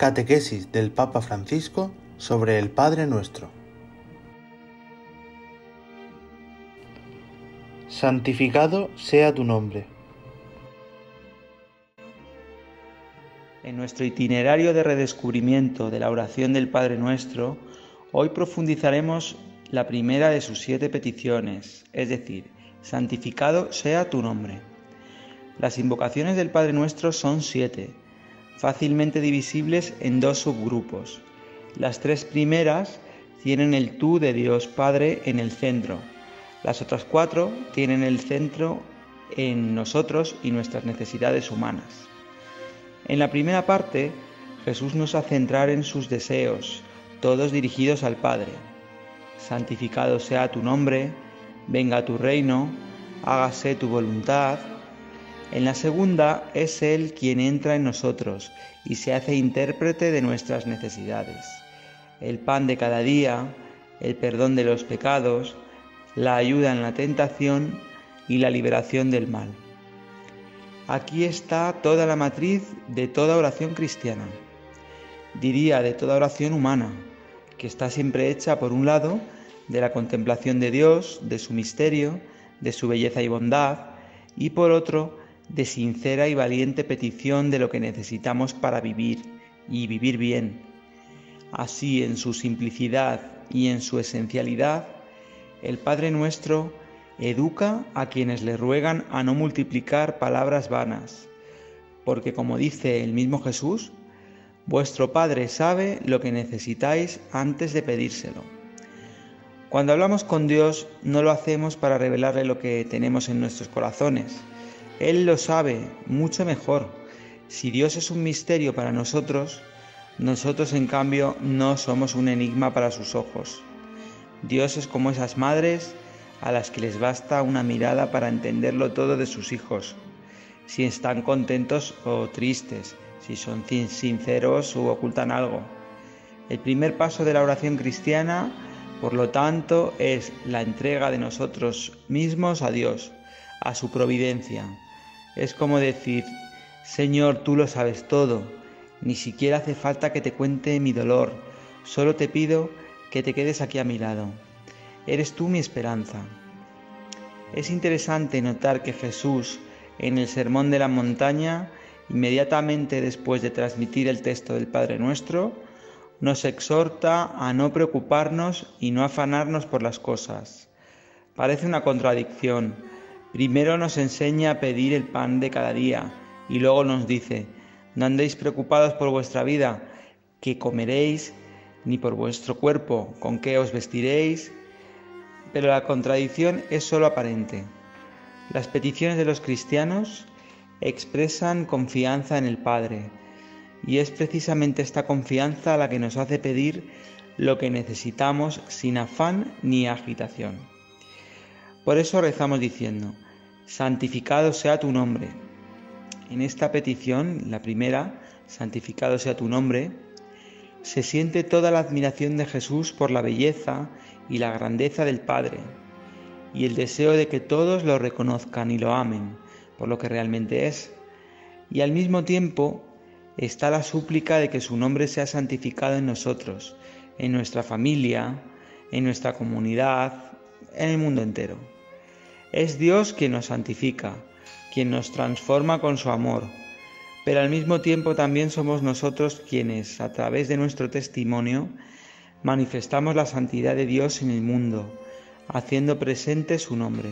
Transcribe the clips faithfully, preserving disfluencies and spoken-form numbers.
Catequesis del Papa Francisco sobre el Padre Nuestro. Santificado sea tu nombre. En nuestro itinerario de redescubrimiento de la oración del Padre Nuestro, hoy profundizaremos la primera de sus siete peticiones, es decir, santificado sea tu nombre. Las invocaciones del Padre Nuestro son siete, fácilmente divisibles en dos subgrupos. Las tres primeras tienen el tú de Dios Padre en el centro. Las otras cuatro tienen el centro en nosotros y nuestras necesidades humanas. En la primera parte, Jesús nos hace entrar en sus deseos, todos dirigidos al Padre. Santificado sea tu nombre, venga tu reino, hágase tu voluntad. En la segunda es Él quien entra en nosotros y se hace intérprete de nuestras necesidades. El pan de cada día, el perdón de los pecados, la ayuda en la tentación y la liberación del mal. Aquí está toda la matriz de toda oración cristiana, diría de toda oración humana, que está siempre hecha por un lado de la contemplación de Dios, de su misterio, de su belleza y bondad, y por otro de sincera y valiente petición de lo que necesitamos para vivir y vivir bien. Así, en su simplicidad y en su esencialidad, el Padre Nuestro educa a quienes le ruegan a no multiplicar palabras vanas, porque como dice el mismo Jesús, vuestro Padre sabe lo que necesitáis antes de pedírselo. Cuando hablamos con Dios no lo hacemos para revelarle lo que tenemos en nuestros corazones. Él lo sabe mucho mejor. Si Dios es un misterio para nosotros, nosotros en cambio no somos un enigma para sus ojos. Dios es como esas madres a las que les basta una mirada para entenderlo todo de sus hijos, si están contentos o tristes, si son sinceros o ocultan algo. El primer paso de la oración cristiana, por lo tanto, es la entrega de nosotros mismos a Dios, a su providencia. Es como decir, Señor, tú lo sabes todo, ni siquiera hace falta que te cuente mi dolor, solo te pido que te quedes aquí a mi lado. Eres tú mi esperanza. Es interesante notar que Jesús, en el Sermón de la Montaña, inmediatamente después de transmitir el texto del Padre Nuestro, nos exhorta a no preocuparnos y no afanarnos por las cosas. Parece una contradicción. Primero nos enseña a pedir el pan de cada día y luego nos dice, no andéis preocupados por vuestra vida, qué comeréis, ni por vuestro cuerpo, con qué os vestiréis. Pero la contradicción es solo aparente. Las peticiones de los cristianos expresan confianza en el Padre, y es precisamente esta confianza la que nos hace pedir lo que necesitamos sin afán ni agitación. Por eso rezamos diciendo, santificado sea tu nombre. En esta petición, la primera, santificado sea tu nombre, se siente toda la admiración de Jesús por la belleza y la grandeza del Padre, y el deseo de que todos lo reconozcan y lo amen por lo que realmente es. Y al mismo tiempo está la súplica de que su nombre sea santificado en nosotros, en nuestra familia, en nuestra comunidad, en el mundo entero. Es Dios quien nos santifica, quien nos transforma con su amor, pero al mismo tiempo también somos nosotros quienes, a través de nuestro testimonio, manifestamos la santidad de Dios en el mundo, haciendo presente su nombre.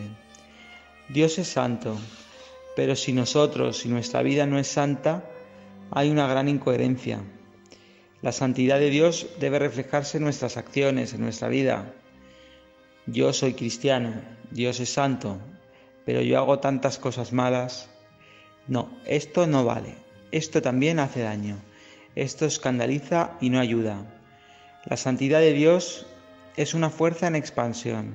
Dios es santo, pero si nosotros, si nuestra vida no es santa, hay una gran incoherencia. La santidad de Dios debe reflejarse en nuestras acciones, en nuestra vida. Yo soy cristiano, Dios es santo, pero yo hago tantas cosas malas. No, esto no vale, esto también hace daño, esto escandaliza y no ayuda. La santidad de Dios es una fuerza en expansión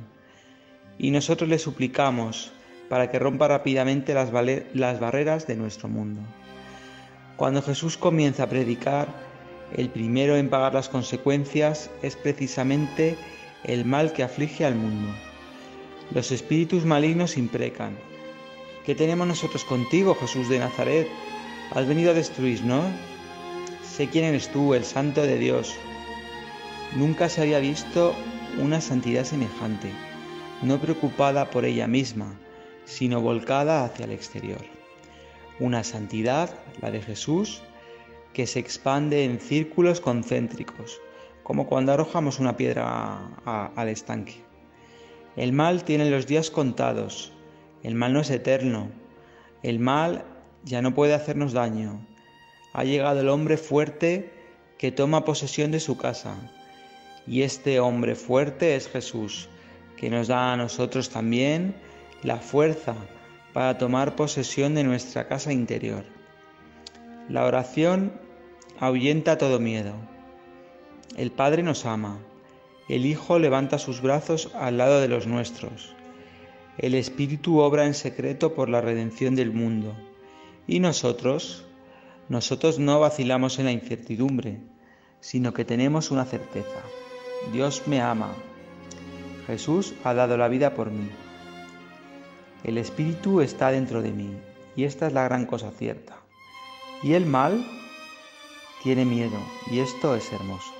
y nosotros le suplicamos para que rompa rápidamente las, las barreras de nuestro mundo. Cuando Jesús comienza a predicar, el primero en pagar las consecuencias es precisamente el mal que aflige al mundo. Los espíritus malignos imprecan. ¿Qué tenemos nosotros contigo, Jesús de Nazaret? ¿Has venido a destruirnos? sé quién eres tú, el Santo de Dios. Nunca se había visto una santidad semejante, no preocupada por ella misma, sino volcada hacia el exterior. Una santidad, la de Jesús, que se expande en círculos concéntricos, como cuando arrojamos una piedra a, a, al estanque. El mal tiene los días contados, el mal no es eterno, el mal ya no puede hacernos daño. Ha llegado el hombre fuerte que toma posesión de su casa, y este hombre fuerte es Jesús, que nos da a nosotros también la fuerza para tomar posesión de nuestra casa interior. La oración ahuyenta todo miedo. El Padre nos ama, el Hijo levanta sus brazos al lado de los nuestros, el Espíritu obra en secreto por la redención del mundo, y nosotros, nosotros no vacilamos en la incertidumbre, sino que tenemos una certeza: Dios me ama, Jesús ha dado la vida por mí, el Espíritu está dentro de mí, y esta es la gran cosa cierta, y el mal tiene miedo, y esto es hermoso.